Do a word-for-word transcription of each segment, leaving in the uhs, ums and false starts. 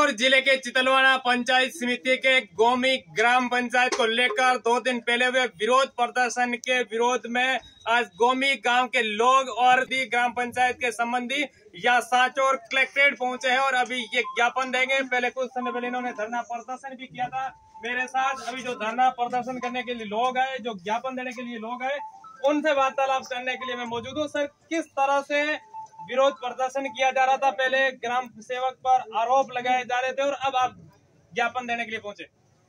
सीहोर जिले के चितलवाड़ा पंचायत समिति के गोमी ग्राम पंचायत को लेकर दो दिन पहले हुए विरोध प्रदर्शन के विरोध में आज गोमी गांव के लोग और दी ग्राम पंचायत के संबंधी या सांचौर कलेक्ट्रेट पहुंचे हैं और अभी ये ज्ञापन देंगे। पहले कुछ समय पहले इन्होंने धरना प्रदर्शन भी किया था मेरे साथ। अभी जो धरना प्रदर्शन करने के लिए लोग आए, जो ज्ञापन देने के लिए लोग आए, उनसे वार्तालाप करने के लिए मैं मौजूद हूँ। सर, किस तरह से विरोध प्रदर्शन किया जा रहा था? पहले ग्राम सेवक पर आरोप लगाए जा रहे थे और अब आप ज्ञापन देने के लिए पहुंचे।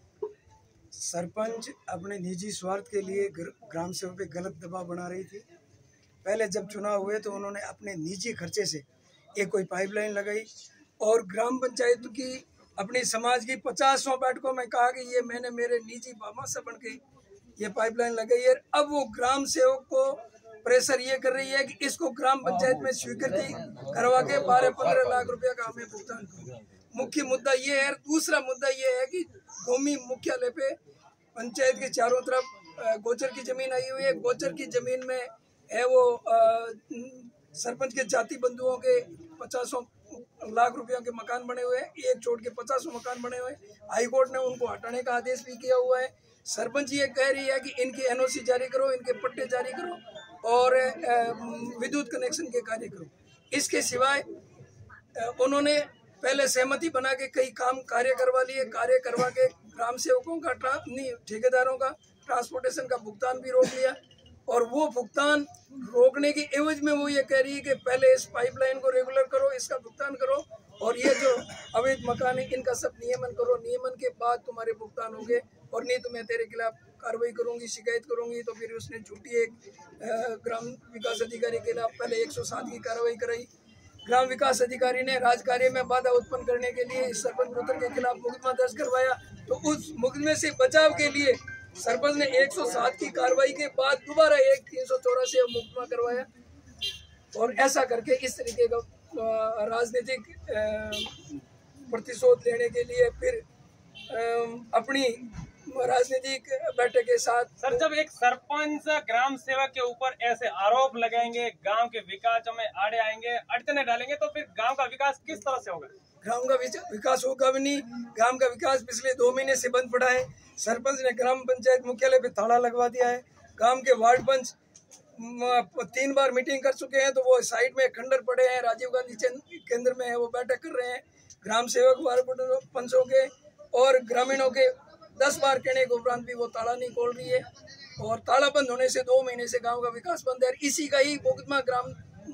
सरपंच अपने निजी स्वार्थ के लिए ग्राम सेवक पे गलत दबाव बना रही थी। पहले जब चुनाव हुए तो उन्होंने अपने निजी खर्चे से एक कोई पाइपलाइन लगाई और ग्राम पंचायत की अपनी समाज की पचासों बैठकों में कहा कि ये मैंने मेरे निजी बाबा से बन के ये पाइपलाइन लगाई है। अब वो ग्राम सेवक को प्रेशर ये कर रही है कि इसको ग्राम पंचायत में स्वीकृति करवा के बारह पंद्रह लाख रुपया का हमें भुगतान करो। मुख्य मुद्दा ये है। दूसरा मुद्दा ये है कि गोमी मुख्यालय पे पंचायत के चारों तरफ गोचर की जमीन आई हुई है। गोचर की जमीन में है वो आ, सरपंच के जाति बंधुओं के पचासों लाख रुपयों के मकान बने हुए हैं। एक छोड़ के पचासों मकान बने हुए हैं। हाईकोर्ट ने उनको हटाने का आदेश भी किया हुआ है। सरपंच ये कह रही है कि इनके एनओसी जारी करो, इनके पट्टे जारी करो और विद्युत कनेक्शन के कार्य करो। इसके सिवाय उन्होंने पहले सहमति बना के कई काम कार्य करवा लिए। कार्य करवा के ग्राम सेवकों का नहीं ठेकेदारों का ट्रांसपोर्टेशन का भुगतान भी रोक लिया और वो भुगतान रोकने की एवज में वो ये कह रही है कि पहले इस पाइपलाइन को रेगुलर करो, इसका भुगतान करो और ये जो अवैध मकान है इनका सब नियमन करो। नियमन के बाद तुम्हारे भुगतान होंगे और नहीं तो मैं तेरे खिलाफ कार्रवाई करूंगी, शिकायत करूंगी। तो फिर उसने झूठी एक ग्राम विकास अधिकारी के खिलाफ पहले एक सौ सात की कार्रवाई कराई। ग्राम विकास अधिकारी ने राजकार्य में बाधा उत्पन्न करने के लिए इस सरपंच पुत्र के खिलाफ मुकदमा दर्ज करवाया। तो उस मुकदमे से बचाव के लिए सरपंच ने एक सौ सात की कार्रवाई के बाद दोबारा एक तीन सौ चौरासी मुकदमा करवाया और ऐसा करके इस तरीके का राजनीतिक प्रतिशोध लेने के लिए फिर अपनी राजनीतिक बैठक के साथ। सर, जब एक सरपंच ग्राम सेवक के ऊपर ऐसे आरोप लगाएंगे, गांव के विकास में आड़े आएंगे, अड़चने डालेंगे, तो फिर गांव का विकास किस तरह से होगा? ग्राम का विकास होगा भी नहीं। ग्राम का विकास पिछले दो महीने से बंद पड़ा है। सरपंच ने ग्राम पंचायत मुख्यालय पे ताला लगवा दिया है। गांव के वार्ड पंच तीन बार मीटिंग कर चुके हैं तो वो साइड में खंडर पड़े हैं। राजीव गांधी केंद्र में है, वो बैठक कर रहे हैं। ग्राम सेवक वार्ड पंचों के और ग्रामीणों के दस बार कहने के उपरांत भी वो ताला नहीं खोल रही है और ताला बंद होने से दो महीने से गांव का विकास बंद है। इसी का ही मुकदमा ग्राम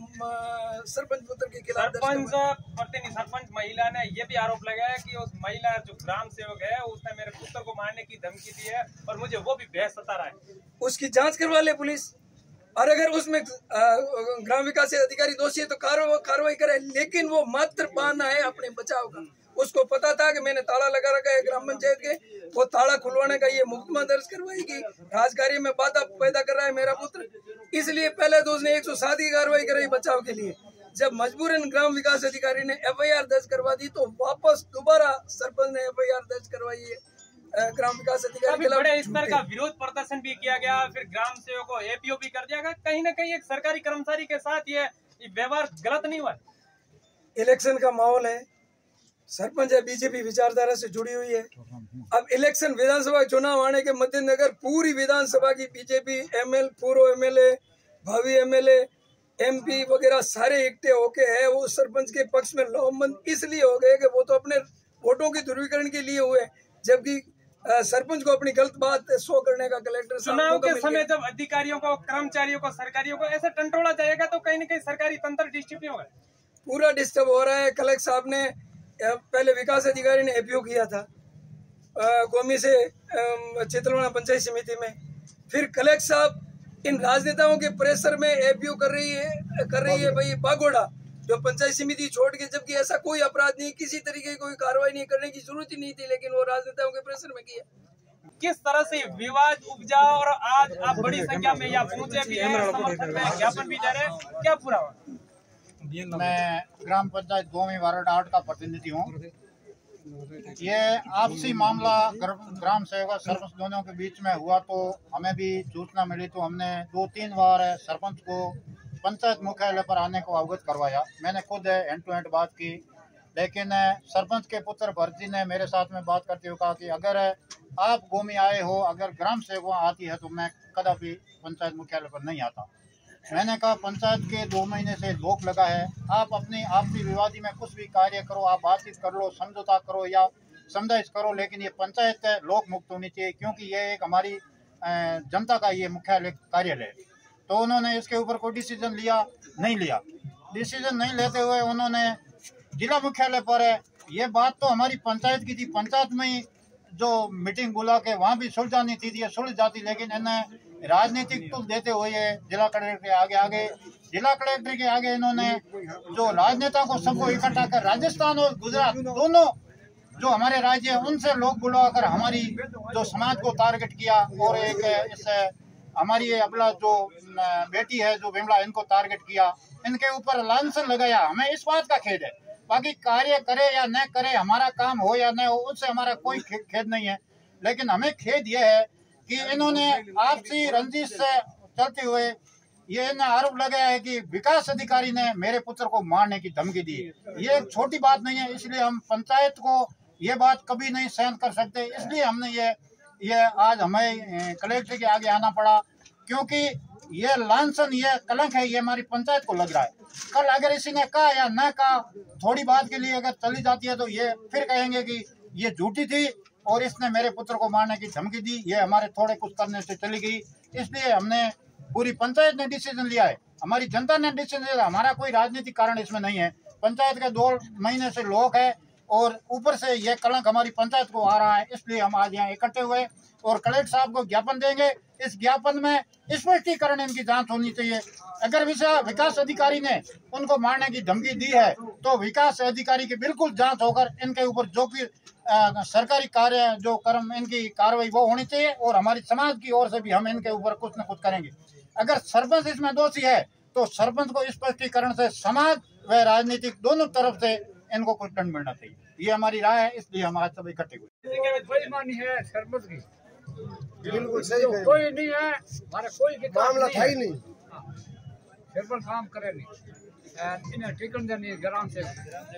सरपंच पुत्र के खिलाफ। सरपंच प्रतिनिधि सरपंच महिला ने ये भी आरोप लगाया कि उस महिला जो ग्राम सेवक है उसने मेरे पुत्र को मारने की धमकी दी है और मुझे वो भी बेहद सता रहा है। उसकी जांच करवा ले पुलिस और अगर उसमें ग्राम विकास अधिकारी दोषी है तो कार्रवाई करे। लेकिन वो मात्र बहाना है अपने बचाव का। उसको पता था कि मैंने ताला लगा रखा है ग्राम पंचायत के, वो ताला खुलवाने का ये मुकदमा दर्ज करवाएगी। राजकार्य में बाधा पैदा कर रहा है मेरा पुत्र, इसलिए पहले तो उसने एक सौ सात की कार्रवाई कराई बचाव के लिए। जब मजबूरन ग्राम विकास अधिकारी ने एफ आई आर दर्ज करवा दी तो वापस दोबारा सरपंच ने एफ आई आर दर्ज करवाई है ग्राम विकास अधिकारी के बड़े स्तर का विरोध प्रदर्शन भी किया गया, फिर ग्राम सेवक को ए पी ओ भी कर दिया गया। कहीं ना कहीं एक सरकारी कर्मचारी के साथ ये व्यवहार गलत नहीं हुआ? इलेक्शन का माहौल है, सरपंच है बीजेपी विचारधारा से जुड़ी हुई है। अब इलेक्शन विधानसभा चुनाव आने के मद्देनजर पूरी विधानसभा की बीजेपी एमएल पूर्व एमएलए भावी एमएलए एमपी वगैरह सारे इकट्ठे होके है वो सरपंच के पक्ष में लामबंद इसलिए हो गए कि वो तो अपने वोटों की ध्रुवीकरण के लिए हुए, जबकि सरपंच को अपनी गलत बात शो करने का कलेक्टर चुनाव के समय जब अधिकारियों को, कर्मचारियों को, सरकारियों को ऐसे टंटोड़ा जाएगा तो कहीं ना कहीं सरकारी तंत्र डिस्टर्ब नहीं होगा? पूरा डिस्टर्ब हो रहा है। कलेक्टर साहब ने पहले विकास अधिकारी ने एपीओ किया था गोमी से चितलवाड़ा पंचायत समिति में, फिर कलेक्टर साहब इन राजनेताओं के प्रेशर में एपीओ कर रही है कर रही है भाई बागोड़ा जो पंचायत समिति छोड़ के, जबकि ऐसा कोई अपराध नहीं, किसी तरीके की कोई कार्रवाई नहीं करने की जरूरत ही नहीं थी, लेकिन वो राजनेताओं के प्रेशर में किया। किस तरह से विवाद उपजा और आज आप बड़ी संख्या में यहाँ पहुंचे भी हैं, समर्थन में ज्ञापन भी दे रहे हैं, क्या पूरा हुआ? मैं ग्राम पंचायत गोमी वार्ड आठ का प्रतिनिधि हूँ। ये आपसी मामला ग्राम सेवक सरपंच दोनों के बीच में हुआ तो हमें भी सूचना मिली तो हमने दो तीन बार सरपंच को पंचायत मुख्यालय पर आने को अवगत करवाया। मैंने खुद हैंड टू हैंड बात की लेकिन सरपंच के पुत्र भरत जी ने मेरे साथ में बात करते हुए कहा कि अगर आप गोमी आए हो, अगर ग्राम सेवक आती है तो मैं कदापि पंचायत मुख्यालय पर नहीं आता। मैंने कहा पंचायत के दो महीने से लोक लगा है, आप अपनी आपसी विवादी में कुछ भी कार्य करो, आप बातचीत कर लो, समझौता करो या समझाइश करो, लेकिन ये पंचायत लोक मुक्त होनी चाहिए क्योंकि ये एक हमारी जनता का ये मुख्यालय कार्यालय है। तो उन्होंने इसके ऊपर कोई डिसीजन लिया नहीं लिया। डिसीजन नहीं लेते हुए उन्होंने जिला मुख्यालय पर ये बात तो हमारी पंचायत की थी, पंचायत में ही जो मीटिंग बुला के वहाँ भी सुलझानी थी, ये सुलझ जाती, लेकिन इन्हें राजनीतिक टूल देते हुए जिला कलेक्टर के आगे आगे जिला कलेक्टर के आगे इन्होंने जो राजनेता को सबको इकट्ठा कर राजस्थान और गुजरात दोनों जो हमारे राज्य है उनसे लोग बुलाकर हमारी जो समाज को टारगेट किया और एक इस हमारी अपना जो बेटी है जो विमला इनको टारगेट किया, इनके ऊपर लांछन लगाया। हमें इस बात का खेद है, बाकी कार्य करे या न करे, हमारा काम हो या न हो, उससे हमारा कोई खेद नहीं है, लेकिन हमें खेद यह है कि इन्होंने आपसी रंजिश से चलते हुए ये इन्हें आरोप लगाया है कि विकास अधिकारी ने मेरे पुत्र को मारने की धमकी दी। ये एक छोटी बात नहीं है, इसलिए हम पंचायत को ये बात कभी नहीं सहन कर सकते, इसलिए हमने ये ये आज हमें कलेक्टर के आगे आना पड़ा क्योंकि ये लांछन, ये कलंक है, ये हमारी पंचायत को लग रहा है। कल अगर इसी ने कहा या न कहा, थोड़ी बात के लिए अगर चली जाती है तो ये फिर कहेंगे कि ये झूठी थी और इसने मेरे पुत्र को मारने की धमकी दी, ये हमारे थोड़े कुछ करने से चली गई। इसलिए हमने पूरी पंचायत ने डिसीजन लिया है, हमारी जनता ने डिसीजन लिया, हमारा कोई राजनीतिक कारण इसमें नहीं है। पंचायत के दो महीने से लोग है और ऊपर से ये कलंक हमारी पंचायत को आ रहा है, इसलिए हम आज यहाँ इकट्ठे हुए और कलेक्टर साहब को ज्ञापन देंगे। इस ज्ञापन में स्पष्टीकरण इनकी जांच होनी चाहिए। अगर विकास अधिकारी ने उनको मारने की धमकी दी है तो विकास अधिकारी की बिल्कुल जांच होकर इनके ऊपर जो भी सरकारी कार्य जो कर्म इनकी कार्रवाई वो होनी चाहिए और हमारी समाज की ओर से भी हम इनके ऊपर कुछ न कुछ करेंगे। अगर सरपंच इसमें दोषी है तो सरपंच को स्पष्टीकरण से समाज व राजनीतिक दोनों तरफ से इनको कुछ दंड मिलना चाहिए, ये हमारी राय है, इसलिए हम आज सब इकट्ठे हुए। बेईमानी है सरपंच की, बिल्कुल सही है, कोई नहीं है, हमारा कोई मामला था ही नहीं, सरपंच काम करे नहीं, इन्हें टिकट देनी ग्राम से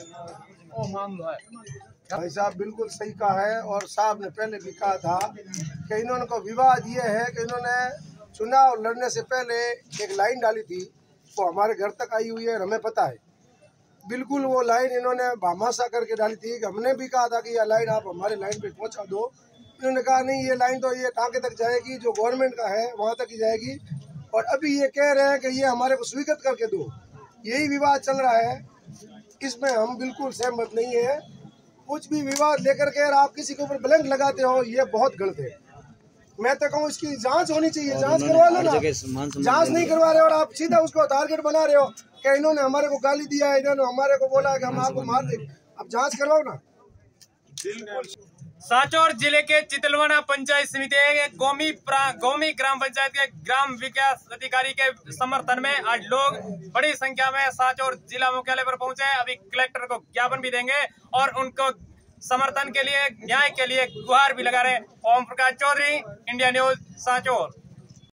वो मामला है। भाई साहब बिल्कुल सही कहा है और साहब ने पहले भी कहा था कि इन्होंने को विवाद ये है कि इन्होंने चुनाव लड़ने से पहले एक लाइन डाली थी, वो हमारे घर तक आई हुई है, हमें पता है बिल्कुल। वो लाइन इन्होंने भामाशा करके डाली थी कि हमने भी कहा था कि यह लाइन आप हमारे लाइन पे पहुंचा दो, इन्होंने कहा नहीं ये लाइन तो ये टांके तक जाएगी, जो गवर्नमेंट का है वहाँ तक ही जाएगी, और अभी ये कह रहे हैं कि ये हमारे को स्वीकृत करके दो। यही विवाद चल रहा है, इसमें हम बिल्कुल सहमत नहीं है। कुछ भी विवाद लेकर के आप किसी के ऊपर ब्लैंक लगाते हो, ये बहुत गलत है। मैं तो कहूँ इसकी जांच होनी चाहिए, जांच करवा लो ना, जांच नहीं करवा रहे और आप सीधा उसको टारगेट बना रहे हो कि इन्होंने हमारे को गाली दिया है, इन्होंने हमारे को बोला है कि हम आपको मार देंगे। अब जांच करवाओ ना। सांचौर जिले के चितलवाना पंचायत समिति के गोमी गोमी ग्राम पंचायत के ग्राम विकास अधिकारी के समर्थन में आज लोग बड़ी संख्या में सांचौर जिला मुख्यालय पर पहुंचे हैं। अभी कलेक्टर को ज्ञापन भी देंगे और उनको समर्थन के लिए, न्याय के लिए गुहार भी लगा रहे। Om Prakash Chaudhary, India News, Sanchore.